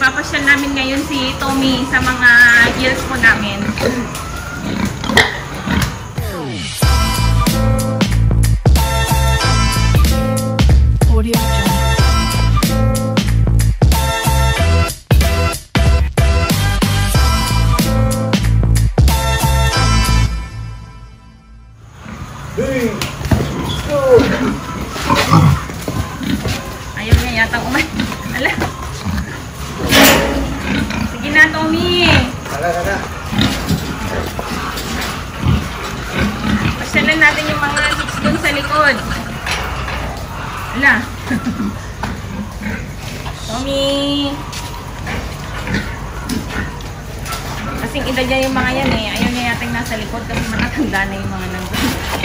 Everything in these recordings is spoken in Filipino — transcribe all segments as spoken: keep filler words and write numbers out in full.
ipapasyal namin ngayon si Tommy sa mga gills po namin. Audio ayaw niya yata umay. Ala. Sige na, Tommy. Ala, ala. Pasyalan natin yung mga chicks dun sa likod. Ala. Tommy. Kasing edad niya yung mga yan eh. Ayaw niya yata yung nasa likod kasi matatanda na yung mga nandun.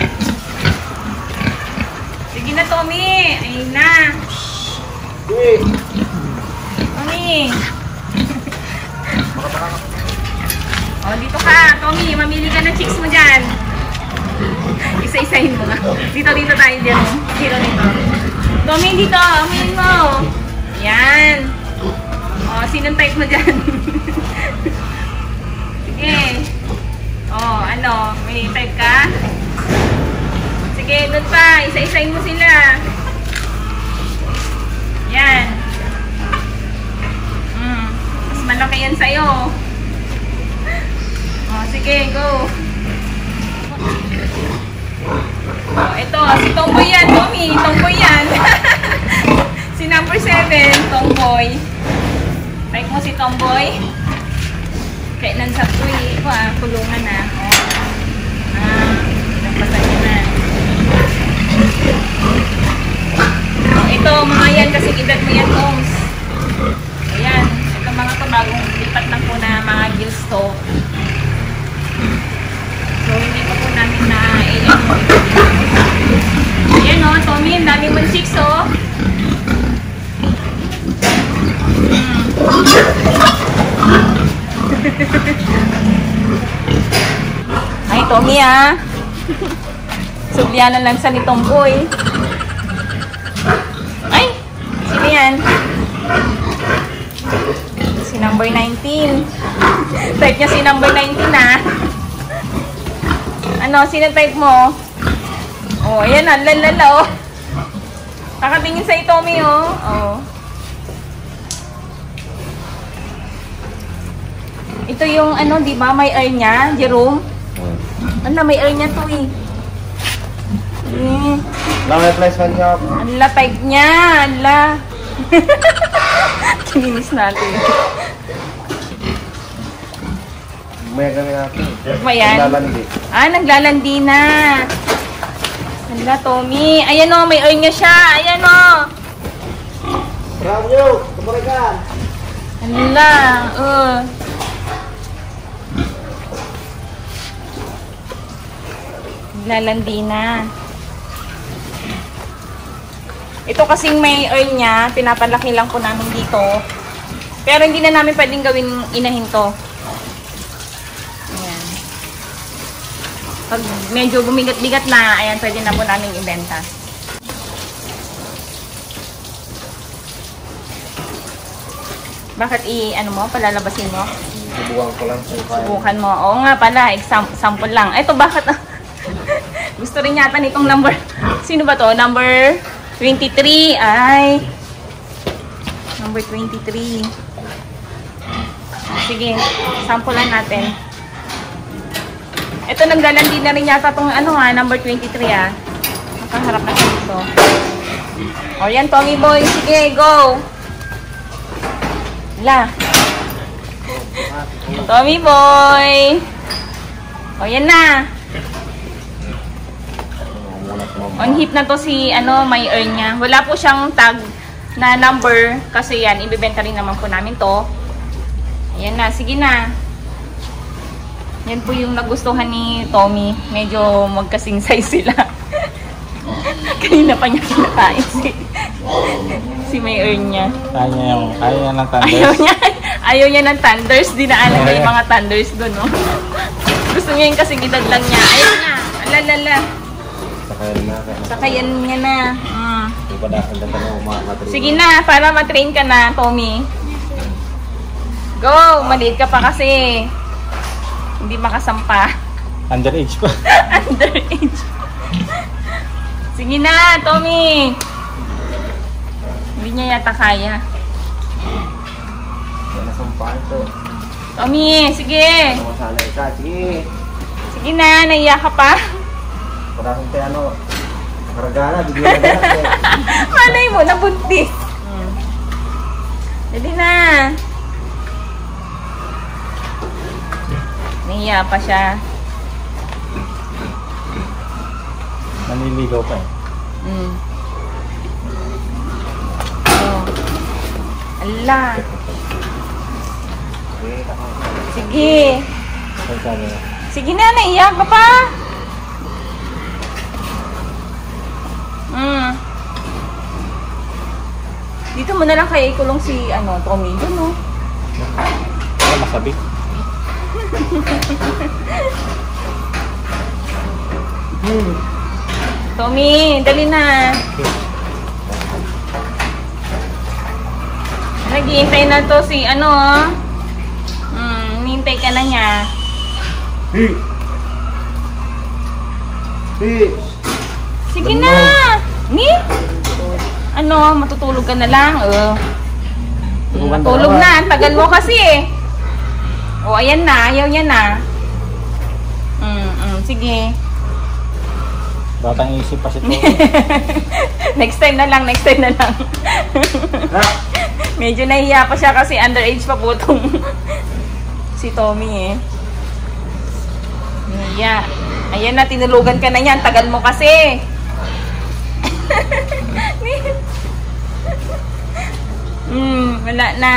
Sige na, Tommy. Ayun na. Uy. Tommy. O, dito ka. Tommy, mamili ka ng chicks mo dyan. Isa-isahin mo nga. Dito, dito tayo dyan. Dito, dito. Tommy, dito. Mamili mo. Yan. O, sinong type mo dyan? Sige. O, ano? May type ka? Sige, doon pa. Isa-isahin mo sila. Yan. Mm. Mas malaki yan sa'yo. O, sige, go. O, ito. Si Tomboy yan, Tommy. Tomboy yan. Si number seven, Tomboy. Type mo si Tomboy. Kaya nansatuloy ko ah. Kulungan na. O. Ah, nagpasan nyo na. O, ito, mga yan. Kasi edad mo yan, Toms. Ayan. Ito mga to, bagong lipat lang po na mga gills to. So, hindi pa po namin na ayan. Ayan o, Tommy, ang dami mong chicks o. Hmm. Ay, Tommy ah. Sublianan lang sa ni Tomboy. Ay, sino yan? Si number nineteen. Type niya si number nineteen ah. Ano, sino type mo? Oh, ayan ah, lalala oh. Kakatingin sa Tommy oh. Oh. Ito yung ano, di ba? May ear niya, Jerome. Ano, may ear niya to eh. Eh. Lang replacement niya. Ala, type niya. Ala. Kininis natin. May gawin natin. Mayan. Naglalandi. Ah, naglalandi na. Ala, Tommy. Ayan o, may ear niya siya. Ayan o. Bravo nyo! Tumarikan! Ala. Uh. Naglalandi na. Ito kasing may ear niya, pinapalaki lang po namin dito. Pero hindi na namin pwedeng gawin inahin to. Ayan. Pag medyo bumigat-bigat na, ayan, pwede na po namin ibenta. Bakit i, ano mo, palalabasin mo? Subukan ko lang. Subukan mo. Oo nga pala, exam sample lang. Ito, bakit? Gusto rin yata nitong number. Sino ba to? Number twenty-three. Ay. Number twenty-three. Sige, sampulan natin. Ito, naglalandi na rin yata itong ano ha, number twenty-three ah. Makaharap na siya dito. O yan, Tommy boy. Sige, go. La. Tommy boy. O yan na. On hip na to si ano, may earn niya. Wala po siyang tag na number kasi yan, ibebenta rin naman po namin to. Ayan na, sige na. Yan po yung nagustuhan ni Tommy. Medyo magkasing size sila. Kanina pa niya kinakain si, si may earn niya. Kaya niya yung, kaya niya ng thunders. Ayaw niya, ayaw niya ng thunders. Dinaanan niya yung mga thunders doon, no? Gusto niya yung kasing edad lang niya. Ayaw niya. Alalala. Sakayan na. Sakayan niya na. Mm. Sige na, Sige na, para matrain ka na, Tommy. Go! Maliit ka pa kasi. Hindi makasampa. Underage pa. Underage. Sige na, Tommy. Hindi niya yata kaya. Yan na sampaan to. Tommy, sige. Ano sana isa? Sige. Sige na, naiya ka pa. Parang tayo ano. Karagana, bigyan na gana. Malay mo, nabuntis. Hmm. Dali na. Naiya pa siya. Naniligaw pa eh. Hmm. Oh. Ala. Sige. Ano sana? Sige na, naiya ka pa. Hmm. Dito mo na lang kaya ikulong si ano, Tommy. Doon, no? Ano masabik? Hmm. Tommy, dali na. Naghihintay na to si ano, oh. Hmm, hinihintay ka na niya. Hey! Hey! Sige na! Ni? Ano, matutulog ka na lang. Oh. Tulugan na Tulog naman. na, ang tagal mo kasi eh. O, ayan na, ayaw niya na. Mm, mm, sige. Batang isip pa si Tommy. Next time na lang, next time na lang. Ha? Medyo nahiya pa siya kasi underage pa po itong si Tommy eh. Nahiya. Ayan na, tinulugan ka na yan. Tagal mo kasi. Hmm, wala na.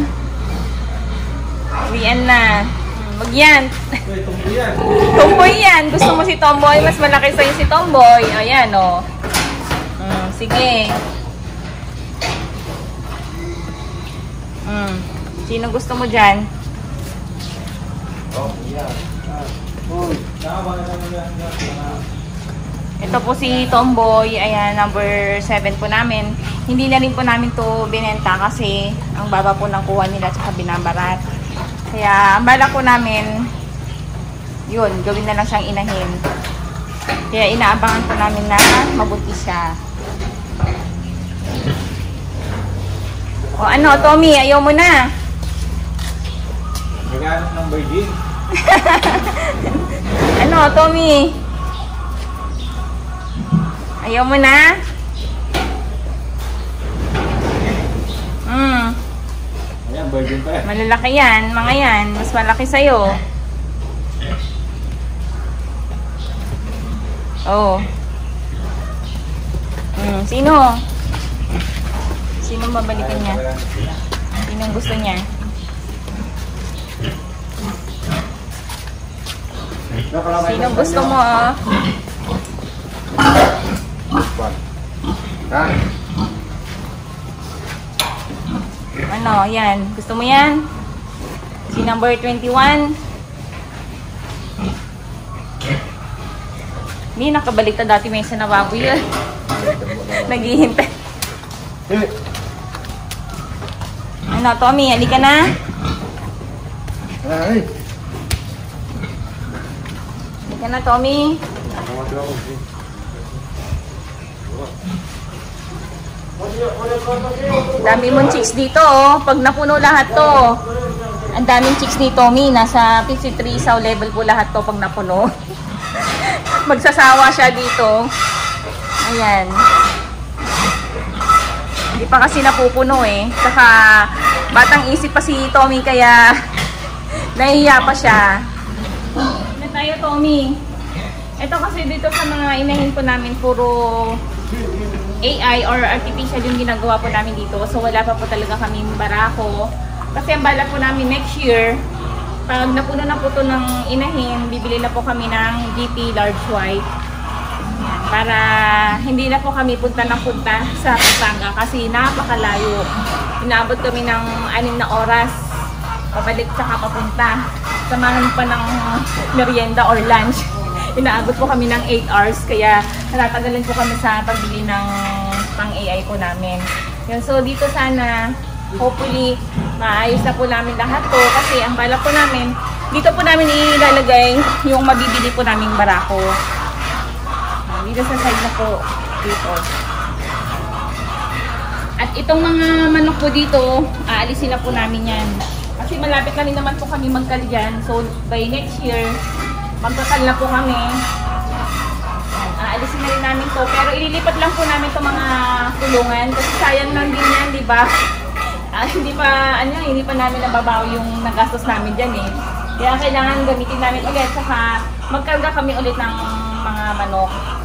Uwian na. Hmm, wag yan. Tomboy yan. Gusto mo si Tomboy? Mas malaki sa'yo si Tomboy. Ayan, o. Oh. Hmm, sige. Hmm. Sino gusto mo dyan? Oh, yeah. Oh, Ito po si Tomboy. Ayan, number seven po namin. Hindi na rin po namin to binenta kasi ang baba po ng kuha nila at binabarat. Kaya ang bala po namin, yun, gawin na lang siyang inahin. Kaya inaabangan po namin na mabuntis siya. O ano, Tommy, ayaw mo na. Naghanap ng virgin. Ano, Tommy? Ayaw mo na? Hmm. Ayan, virgin pa eh. Malalaki yan, mga yan. Mas malaki sa'yo. Oh. Hmm, sino? Sino mabalikan niya? Sinong gusto niya? Sinong gusto mo? Oh? Ha? Ano, yan. Gusto mo yan? Si number twenty-one. Hindi, nakabalik na dati may sa nababoy yun. Naghihintay. Eh! Ano, Tommy, halika na. Ay! Halika na, Tommy. Dami mong chicks dito, oh. Pag napuno lahat to, ang daming chicks ni Tommy. Nasa fifty-three saw level po lahat to pag napuno. Magsasawa siya dito. Ayan. Hindi pa kasi napupuno eh. Saka batang isip pa si Tommy kaya nahihiya pa siya. Na tayo, Tommy. Ito kasi dito sa mga inahin po namin puro A I or artificial yung ginagawa po namin dito. So wala pa po talaga kaming barako. Kasi ang bala po namin next year, pag napuno na po ito ng inahin, bibili na po kami ng G P large white. Yan, para hindi na po kami punta ng punta sa Pampanga kasi napakalayo. Inaabot kami ng anim na oras pabalik tsaka papunta. Samahan pa ng merienda or lunch. Inaabot po kami ng eight hours kaya natatagalan po kami sa pagbili ng pang A I po namin. Yan, so dito sana hopefully maayos na po namin lahat to kasi ang balak po namin, dito po namin ilalagay yung mabibili po naming barako. Dito sa side na po, dito. At itong mga manok po dito, aalisin na po namin yan. Kasi malapit na rin naman po kami magkal dyan. So by next year, magkakal na po kami. Aalisin na rin namin to. Pero ililipat lang po namin itong mga kulungan. Kasi sayang lang din yan, di ba? Ah, hindi pa, ano, hindi pa namin nababaw yung nagastos namin dyan eh. Kaya kailangan gamitin namin ulit. Saka magkarga kami ulit ng mga manok.